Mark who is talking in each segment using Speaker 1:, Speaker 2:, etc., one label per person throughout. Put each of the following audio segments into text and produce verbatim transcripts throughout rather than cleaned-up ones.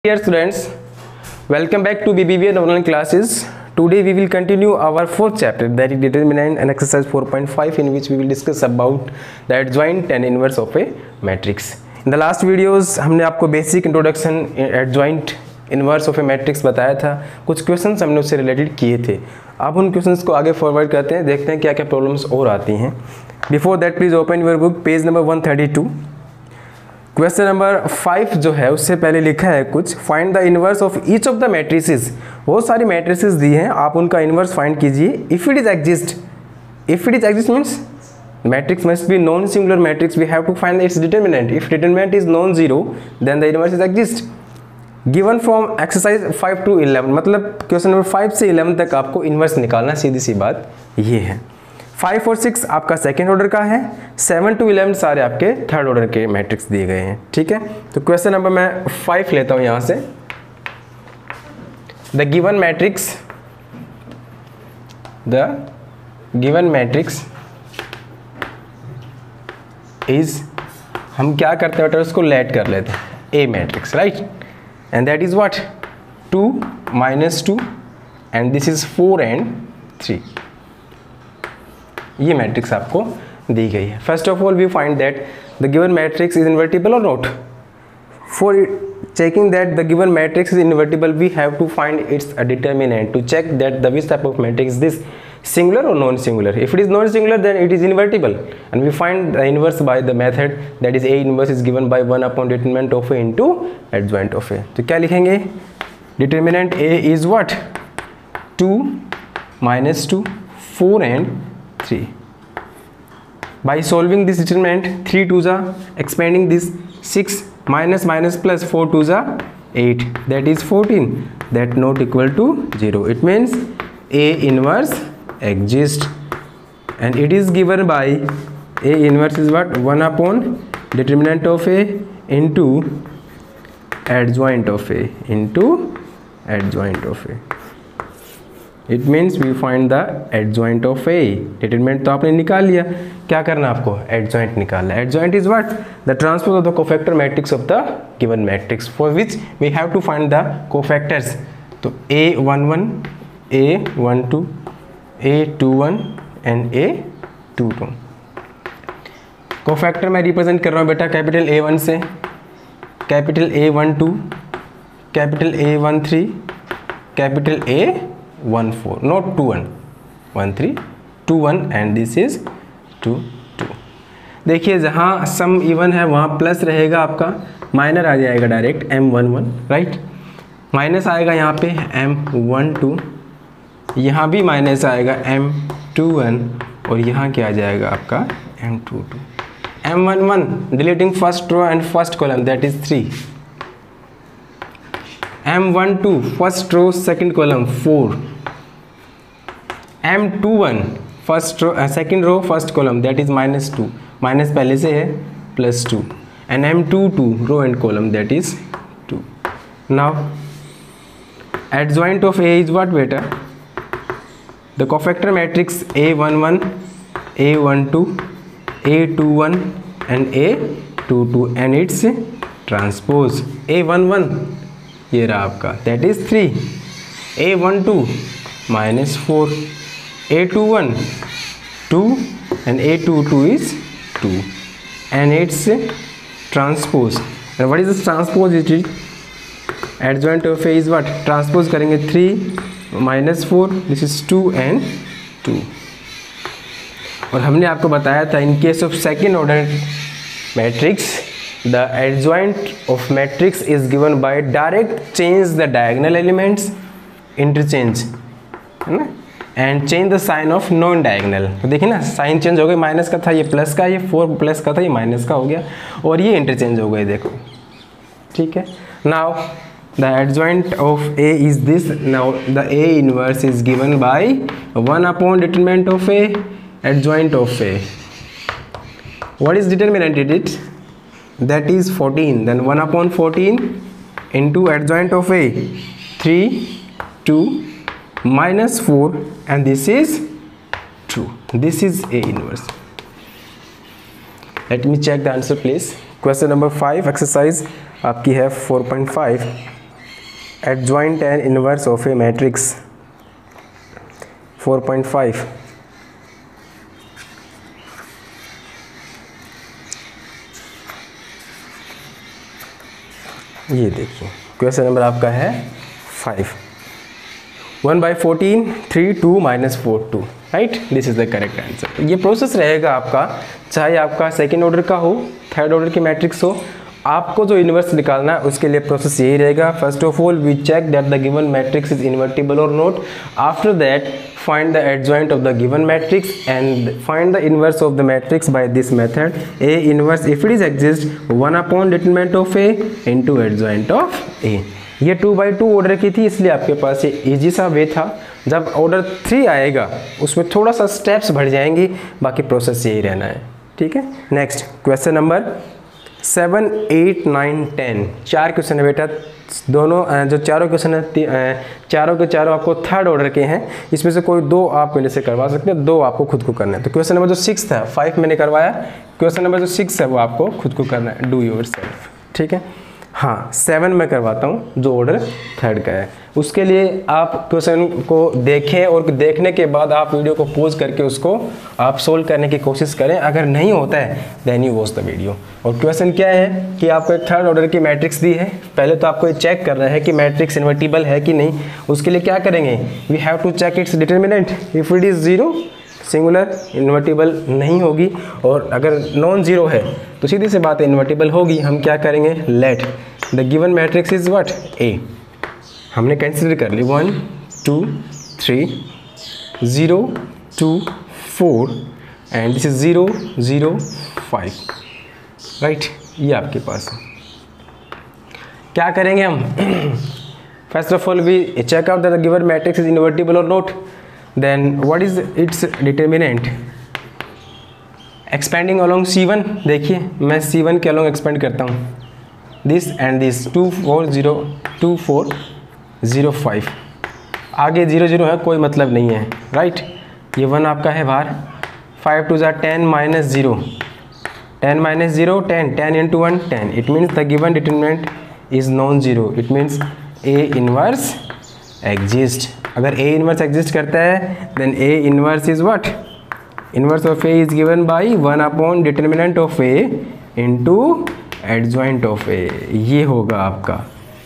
Speaker 1: Dear students, welcome back to B B V N online classes. Today we will continue our fourth chapter, that is determinant and exercise four point five, in which we will discuss about the adjoint and inverse of a matrix. In the last videos हमने आपको basic introduction adjoint inverse of a matrix बताया था, कुछ questions हमने उससे related किए थे. अब उन questions को आगे forward करते हैं, देखते हैं क्या क्या problems और आती हैं. Before that please open your book page number one thirty-two. Question number five जो है उससे पहले लिखा है कुछ, find the inverse of each of the matrices. बहुत सारी मैट्रिसेस दी हैं, आप उनका इनवर्स फाइंड कीजिए. If it is exist, if it is exist means matrix must be non singular matrix, we have to find its determinant. If determinant is non zero then the inverse is exist. Given from exercise five to eleven, मतलब question number five से eleven तक आपको inverse निकालना, सीधी सी बात ये है. Five और six आपका सेकेंड ऑर्डर का है, सेवन टू इलेवन सारे आपके थर्ड ऑर्डर के मैट्रिक्स दिए गए हैं. ठीक है, तो क्वेश्चन नंबर मैं फाइव लेता हूं यहां से. The given matrix the given matrix is, हम क्या करते हैं बेटा, उसको लेट कर लेते हैं, A matrix, right, and that is what, two minus two and this is four and three. ये मैट्रिक्स आपको दी गई है. First of all we find that the given matrix is invertible और not. For checking that the given matrix is invertible we have to find its determinant to check that the which type of matrix this, singular or non singular. If it is non singular then it is invertible, and we find the inverse by the method that is A inverse is given by one upon determinant of A into adjoint of A. तो क्या लिखेंगे, determinant A is what, two minus two, four and three. By solving this determinant, three twos are expanding this, six minus minus plus four twos are eight, that is fourteen, that not equal to zero. It means A inverse exists and it is given by A inverse is what, one upon determinant of A into adjoint of A into adjoint of A. It means we find the adjoint of A. determinant तो आपने निकाल लिया, क्या करना आपको, adjoint निकालना. adjoint is what, the transpose of the cofactor matrix of the given matrix, for which we have to find the cofactors. तो A one one, A one two, A two one and A two two. Cofactor मैं represent कर रहा हूँ बेटा capital A one से, capital A one two, capital A one three, capital A one four, not two one, one three, two one and this is two two. देखिए जहाँ सम even है वहाँ प्लस रहेगा, आपका माइनर आ जाएगा direct M one one, right, minus आएगा यहाँ पे M one two, यहाँ भी माइनस आएगा M two one और यहाँ क्या आ जाएगा आपका M two two. M one one deleting first row and first column that is three. M one two first row second column four. M two one first row second row first column that is minus two, minus पहले से है plus two, and M two two row and column that is two. Now adjoint of A is what बेटा, the cofactor matrix A one one, A one two, A two one and A two two and its transpose. A one one ये रहा आपका, that is three. A one two minus four, A two one two and A two two is two and its transpose. And what is the transpose? It is adjoint of A is what, transpose करेंगे three minus four, this is two and two. और हमने आपको बताया था in case of second order matrix the adjoint of matrix is given by direct change the diagonal elements, interchange है ना, and change the sign of non diagonal. तो देखिए ना, साइन चेंज हो गया, माइनस का था ये प्लस का, ये फोर प्लस का था ये माइनस का हो गया, और ये इंटरचेंज हो गए, देखो, ठीक है. Now the adjoint of A is this. Now the A inverse is given by one upon determinant of A, adjoint of A. What is determinant in it? That is fourteen. Then one upon fourteen into adjoint of A, three, two, minus four, and this is two. This is A inverse. Let me check the answer please. Question number five exercise आपकी है four point five. adjoint and inverse of a matrix four point five. ये देखिए question number आपका है five. One by fourteen, three, two, minus four, two. Right, this is the correct answer. ये process रहेगा आपका, चाहे आपका सेकेंड ऑर्डर का हो, थर्ड ऑर्डर की मैट्रिक्स हो, आपको जो इन्वर्स निकालना है उसके लिए प्रोसेस यही रहेगा. First of all we check that the given matrix is invertible और not. After that find the adjoint of the given matrix and find the inverse of the matrix by this method. A inverse if it is exists one upon determinant of A into adjoint of A. ये two by two order की थी, इसलिए आपके पास ये easy सा वे था. जब order three आएगा उसमें थोड़ा सा स्टेप्स बढ़ जाएंगी, बाकी प्रोसेस यही रहना है. ठीक है. Next question number seven, eight, nine, ten. चार क्वेश्चन है बेटा. दोनों जो चारों क्वेश्चन है, चारों के चारों आपको थर्ड ऑर्डर के हैं. इसमें से कोई दो आप मेरे से करवा सकते हैं, दो आपको खुद को करना है. तो क्वेश्चन नंबर जो सिक्स था, फाइव मैंने करवाया, क्वेश्चन नंबर जो सिक्स है वो आपको खुद को करना है, डू योर सेल्फ. ठीक है. हाँ, सेवन मैं करवाता हूँ जो ऑर्डर थर्ड का है. उसके लिए आप क्वेश्चन को देखें और देखने के बाद आप वीडियो को पॉज करके उसको आप सोल्व करने की कोशिश करें. अगर नहीं होता है then you watch the video. और क्वेश्चन क्या है कि आपको एक थर्ड ऑर्डर की मैट्रिक्स दी है. पहले तो आपको ये चेक करना है कि मैट्रिक्स इन्वर्टिबल है कि नहीं. उसके लिए क्या करेंगे, we have to check its determinant. If it is zero, singular, invertible नहीं होगी. और अगर नॉन जीरो है तो सीधी सी बात है इन्वर्टिबल होगी. हम क्या करेंगे, let the given matrix is what, A. हमने कंसिडर कर ली one, two, three, zero, two, four and this is zero, zero, five. Right, ये आपके पास है. क्या करेंगे हम, first of all we check out that the given matrix is invertible और not. Then what is its determinant? Expanding along C one. देखिए मैं C वन के along expand करता हूँ. This and this to four zero, two four zero five. आगे zero zero है, कोई मतलब नहीं है. राइट, ये वन आपका है बाहर. फाइव टू ज़ा ten minus zero, ten minus zero ten, ten into one ten. It means the given determinant is non zero. It means A inverse exist. अगर A इनवर्स एग्जिस्ट करता है then A inverse is what, inverse of A is given by one upon determinant of A into adjoint of A. ये होगा आपका.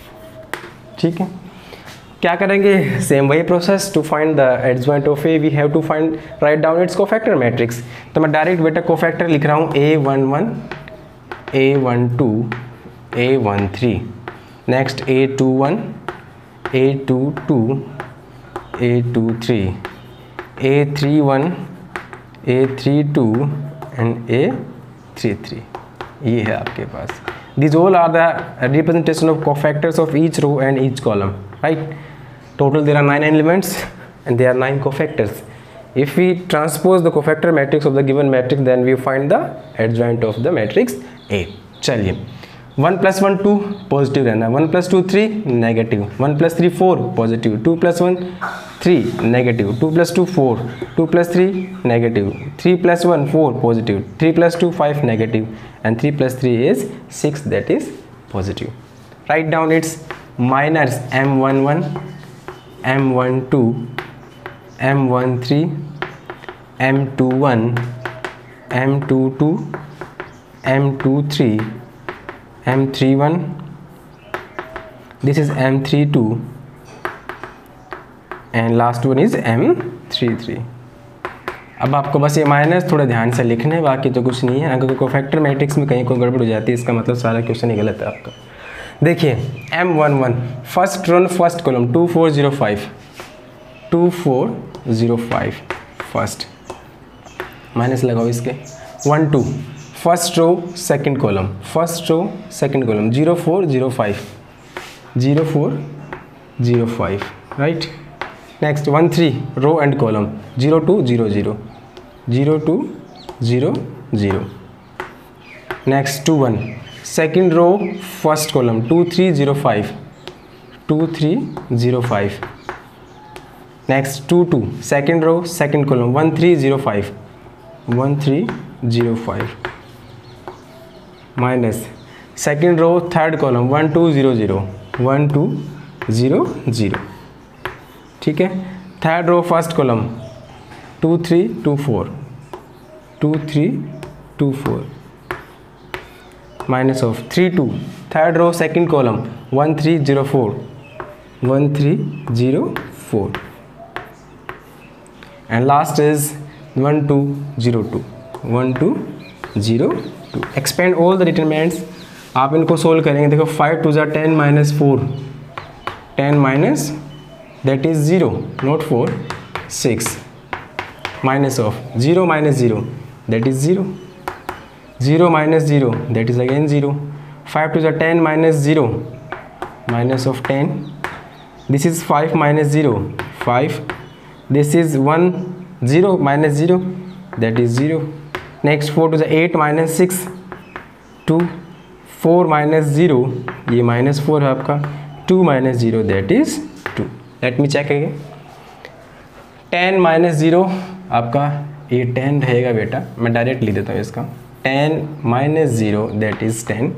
Speaker 1: ठीक है. क्या करेंगे, सेम वही process. To find the adjoint of A we have to find write down its cofactor matrix. तो मैं डायरेक्ट बेटा कोफैक्टर लिख रहा हूँ a one one, a one two, a one three. Next a two one, a two two, a two three, a three one, a three two and a three three. ये है आपके पास. These all are the representation of cofactors of each row and each column. Right? Total there are nine elements and there are nine cofactors. If we transpose the cofactor matrix of the given matrix, then we find the adjoint of the matrix A. चलिए, one plus one two positive रहना, one plus two three negative, one plus three four positive, two plus one three negative, two plus two four, two plus three negative, three plus one four positive, three plus two five negative and three plus three is six that is positive. Write down its minus M one one, M one two, M one three, M two one, M to to, M two three, M three one, this is M three two and last one is M three three. अब आपको बस ये minus थोड़ा ध्यान से लिखना है, बाकी तो कुछ नहीं है. अगर कोफैक्टर मैट्रिक्स में कहीं कोई गड़बड़ हो जाती है इसका मतलब सारा क्वेश्चन ही गलत है आपका. देखिए M one one, first row first column two four zero five, two four zero five first, minus लगाओ इसके. One two, first row second column, first row second column, zero four zero five, zero four zero five. Right. Next one three, row and column, zero two zero zero, zero two zero zero. Next two one, second row first column, two three zero five, two three zero five. Next two two, second row second column, one three zero five, one three zero five. Minus second row third column, one two zero zero, one two zero zero, ठीक है। Third row first column two three two four, two three two four minus of three two. Third row second column one three zero four, one three zero four and last is one two zero two, one two zero to. Expand all the determinants, आप इनको solve करेंगे। देखो five two ज़ा ten minus four, ten minus that is zero not four, six minus of zero minus zero that is zero, zero minus zero that is again zero, five two ज़ा ten minus zero minus of ten, this is five minus zero five, this is one zero minus zero that is zero. Next four two ज़ा eight minus six, to, four minus zero ये minus four है आपका, two minus zero that is two. Let me check again, ten minus zero आपका ये ten रहेगा बेटा, मैं direct लिख देता हूँ इसका, ten minus zero that is ten,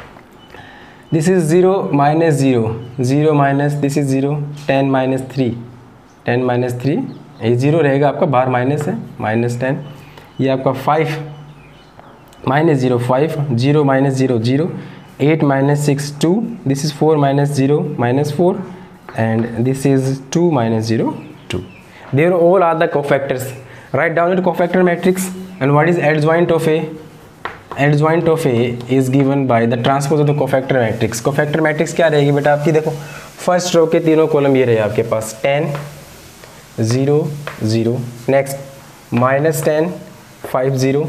Speaker 1: this is zero minus zero, zero minus this is zero, ten minus three, ten minus three ये ज़ीरो रहेगा आपका, बाहर माइनस है, माइनस टेन, ये आपका five minus zero five, zero minus zero zero, eight minus six two, this is four minus zero minus four and this is two minus zero two. There all are the cofactors, write down the cofactor matrix and what is adjoint of A, adjoint of A is given by the transpose of the cofactor matrix. Cofactor matrix क्या रहेगी बेटा आपकी, देखो first row के तीनों column ये रहे आपके पास, ten zero zero, next minus ten five zero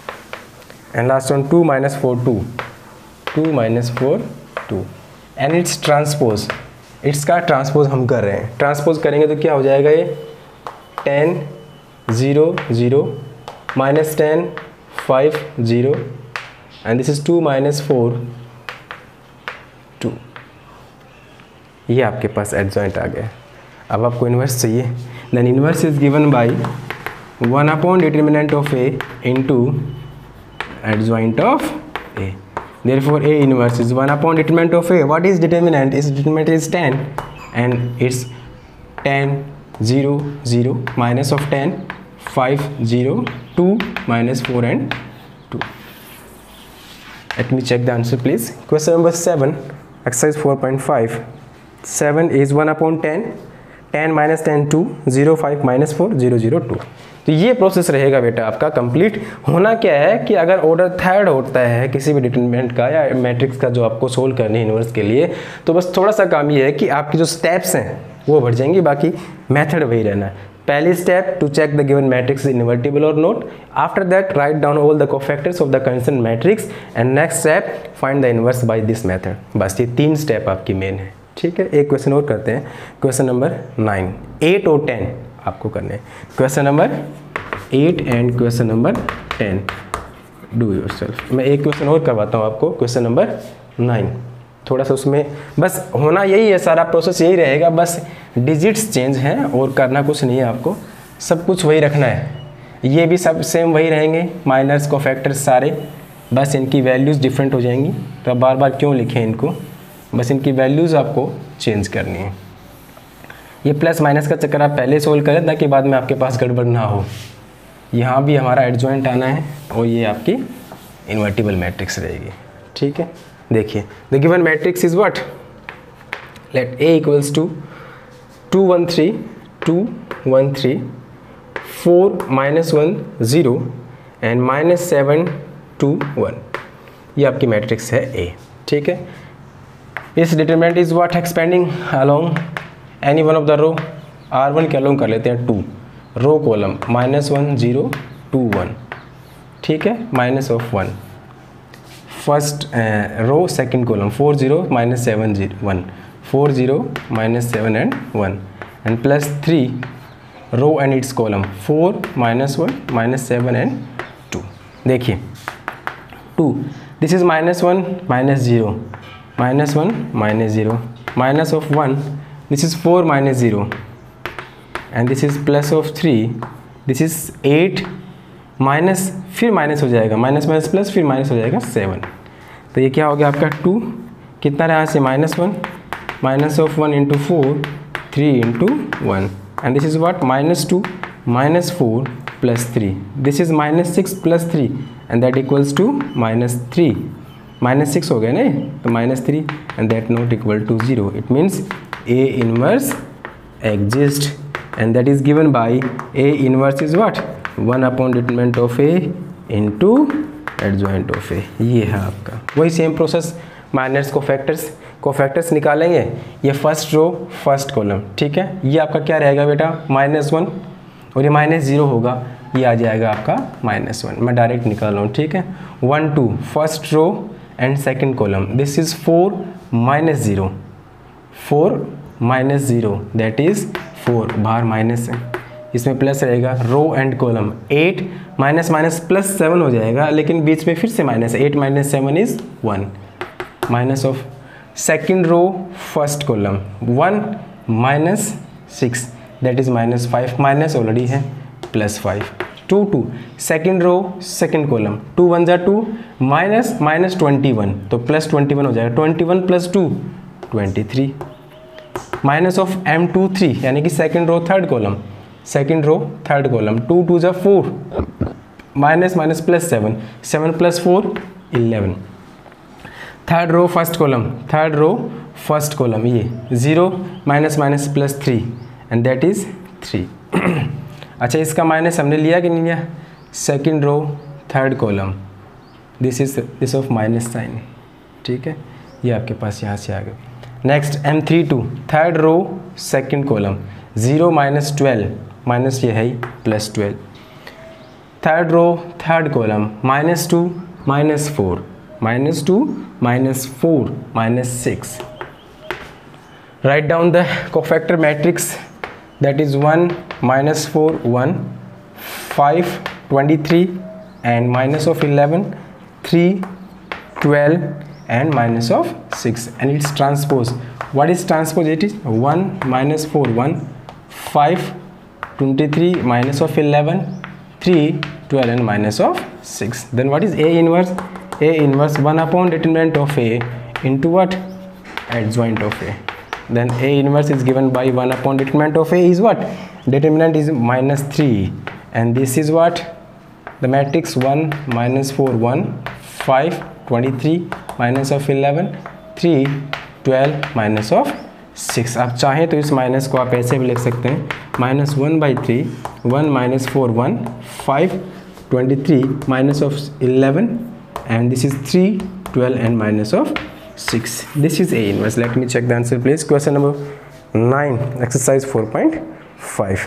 Speaker 1: and last one two minus four two, two minus four two and its transpose, its का ट्रांसपोज हम कर रहे हैं। ट्रांसपोज करेंगे तो क्या हो जाएगा, ये ten zero zero minus ten five zero and this is two minus four two, ये आपके पास एडजॉइंट आ गया। अब आपको इन्वर्स चाहिए, then inverse is given by one upon determinant of A into adjoint of A, therefore a inverse is one upon determinant of a. What is determinant? Its determinant is ten and it's ten zero zero minus of ten five zero two minus four and two. Let me check the answer please. Question number seven, exercise four point five. seven is one upon ten, ten minus ten two, zero five minus four, zero zero two. तो ये process रहेगा बेटा आपका complete. होना क्या है कि अगर ऑर्डर थर्ड होता है किसी भी डिटरमिनेंट का या मैट्रिक्स का जो आपको सोल्व करनी है इन्वर्स के लिए, तो बस थोड़ा सा काम ये है कि आपकी जो स्टेप्स हैं वो बढ़ जाएंगी, बाकी मेथड वही रहना है। पहली step to check the given matrix is invertible और not, after that write down all the cofactors of the concern matrix and next step find the inverse by this method. बस ये तीन स्टेप आपकी main है, ठीक है। एक question और करते हैं, क्वेश्चन नंबर नाइन, एट और टेन आपको करने हैं। Question number eight and question number ten do yourself. मैं एक क्वेश्चन और करवाता हूँ आपको, क्वेश्चन नंबर नाइन। थोड़ा सा उसमें बस होना यही है, सारा प्रोसेस यही रहेगा, बस डिजिट्स चेंज हैं और करना कुछ नहीं है आपको, सब कुछ वही रखना है। ये भी सब सेम वही रहेंगे, माइनर्स को फैक्टर्स सारे, बस इनकी वैल्यूज़ डिफरेंट हो जाएंगी। तो अब बार बार क्यों लिखें इनको, बस इनकी वैल्यूज़ आपको चेंज करनी है। ये प्लस माइनस का चक्कर आप पहले सोल्व करें ताकि बाद में आपके पास गड़बड़ ना हो। यहाँ भी हमारा एडजॉइंट आना है और ये आपकी इन्वर्टिबल मैट्रिक्स रहेगी, ठीक है। देखिए the given matrix is what, let A equals to two one three two one three four minus one zero and minus seven two one, ये आपकी मैट्रिक्स है ए, ठीक है। इस determinant is what, expanding along any one of the row, R one के along कर लेते हैं two, row column minus one zero two one, ठीक है, minus of one first row second column four zero minus seven zero one, four zero minus seven and one and plus three row and its column four minus one minus seven and two. देखिए two, this is minus one minus zero minus one minus zero minus of one, this is four minus zero and this is plus of three, this is eight minus, फिर minus हो जाएगा, minus minus plus, फिर minus हो जाएगा seven. तो ये क्या हो गया आपका टू, कितना रहा यहाँ से minus one minus of one into four, three into one, and this is what, minus two minus four plus three, this is minus six plus three, and that equals to minus three, minus six हो गया नहीं, तो minus three, and that not equal to zero. It means A inverse exists, and that is given by A inverse is what, one upon determinant of A into adjoint of A. ये है आपका वही same process, minus cofactors, cofactors निकालेंगे, ये first row first column, ठीक है, ये आपका क्या रहेगा बेटा, माइनस वन, और ये माइनस जीरो होगा, ये आ जाएगा आपका माइनस वन, मैं डायरेक्ट निकाल रहा हूँ, ठीक है, one two first row and second column, this is four minus zero, four minus zero that is four, बाहर माइनस है, इसमें प्लस रहेगा, row and column, eight minus minus plus seven हो जाएगा, लेकिन बीच में फिर से minus, eight minus seven is one, minus of second row first column, one minus six that is minus five, minus already है, plus five, two two second row second column, two one जा two, minus minus twenty one, तो plus twenty one हो जाएगा, twenty one plus two twenty three, minus of M two three यानी कि second row third column, second row third column, two two जा four, minus minus plus seven, seven plus four eleven, third row first column, third row first column, ये zero minus minus plus three and that is three. अच्छा, इसका minus हमने लिया कि नहीं लिया, second row third column, this is this of minus sign, ठीक है, ये आपके पास यहाँ से आ गया। Next M three two third row second column, zero minus twelve, minus ये है ही plus twelve, third row third column, minus two minus four, minus two minus four minus six, write down the cofactor matrix, that is one minus four one, five twenty-three and minus of eleven, three twelve and minus of six, and its transpose, what is transpose, it is one minus four one, five twenty-three minus of eleven, three twelve and minus of six. Then what is A inverse? A inverse one upon determinant of A into what, adjoint of A. Then A inverse is given by one upon determinant of A is what, determinant is minus three, and this is what, the matrix one minus four one, five twenty-three minus of eleven, three twelve minus of six. आप चाहें तो इस minus को आप ऐसे भी लिख सकते हैं, minus one by three, one minus four one, five twenty three minus of eleven, and this is three twelve and minus of six. This is A inverse. Let me check the answer please. Question number nine, exercise four point five.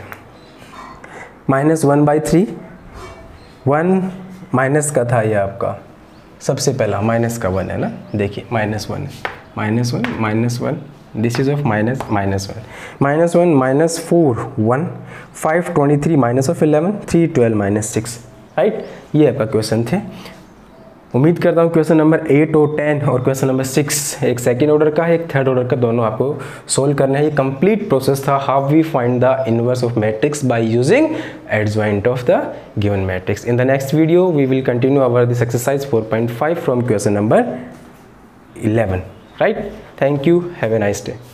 Speaker 1: Minus one by three, one minus का था ये आपका, सबसे पहला minus का one है ना, देखिए minus one, minus one minus one, this is of minus minus one, minus one minus four one, five twenty three minus of eleven, three twelve minus six, right, ये आपका क्वेश्चन थे। उम्मीद करता हूँ क्वेश्चन नंबर एट और ten और question number six, एक second order का है, एक थर्ड ऑर्डर का, दोनों आपको सोल्व करना है। ये कंप्लीट प्रोसेस था, how we find the inverse of matrix by using adjoint of the given matrix. In the next video we will continue our this exercise four point five from question number eleven, right. Thank you, have a nice day.